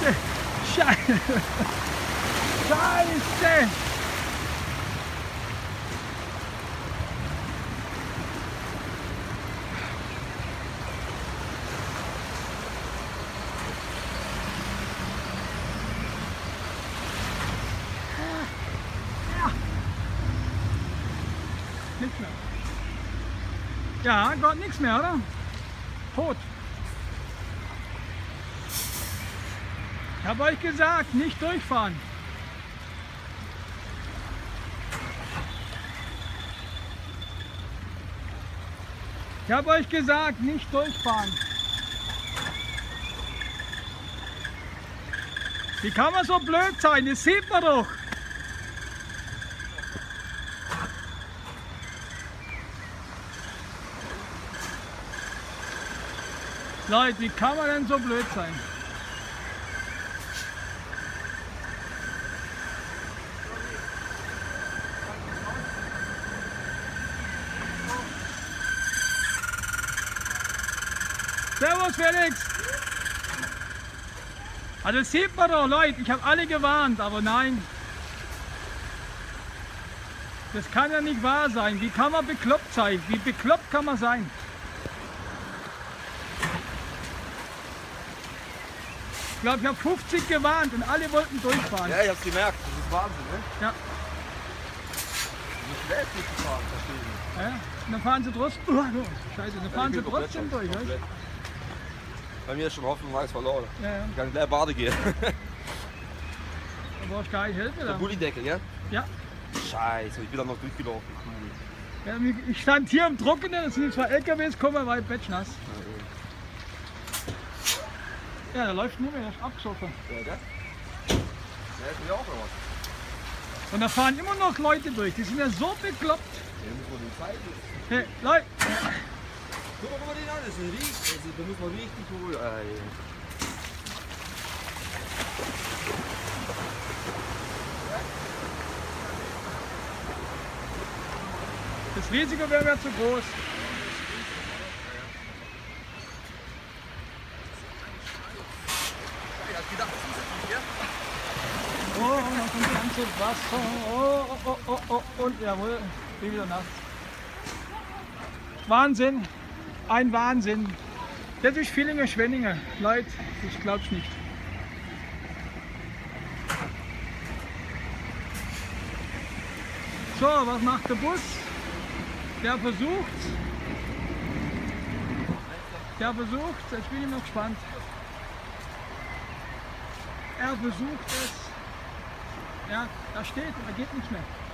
Scheiße! Scheiße! Scheiße! Nichts mehr. Ja, Gott, nichts mehr, oder? Tot. Ich habe euch gesagt, nicht durchfahren. Ich habe euch gesagt, nicht durchfahren. Wie kann man so blöd sein? Das sieht man doch. Leute, wie kann man denn so blöd sein? Servus Felix! Also das sieht man doch, Leute, ich habe alle gewarnt, aber nein. Das kann ja nicht wahr sein. Wie kann man bekloppt sein? Wie bekloppt kann man sein? Ich glaube, ich habe 50 gewarnt und alle wollten durchfahren. Ja, ich hab's gemerkt. Das ist Wahnsinn, ne? Ja. Wie schwer ist nicht zu fahren, verstehe ich. Ja. Und dann fahren sie trotzdem. Scheiße, dann fahren sie trotzdem durch. Komplett. Bei mir ist schon Hoffnung weiß verloren. Ja, ja. Ich kann gleich Bade gehen. Da brauchst du gar nicht helfen. Der Bullydeckel, ja? Ja. Scheiße, ich bin dann noch durchgelaufen. Ja, ich stand hier im Trockenen, es sind 2 LKWs gekommen, war ich bettnass. Ja, der läuft nur mehr, der ist abgesoffen. Ja, der? Der ist mir auch noch was. Und da fahren immer noch Leute durch, die sind ja so bekloppt. Ja, muss man den zeigen. Hey, Leute! Guck mal den an, das ist ein Riech. Also, da muss man richtig holen. Das Risiko wäre mir zu groß. Oh, noch kommt die ganze Wasser. Oh, und jawohl, bin wieder nass. Wahnsinn, ein Wahnsinn. Der durch Villingen, Schwenningen. Leute, ich glaub's nicht. So, was macht der Bus? Der versucht, jetzt bin ich mal gespannt. Er versucht es. Ja, da steht, da geht nichts mehr.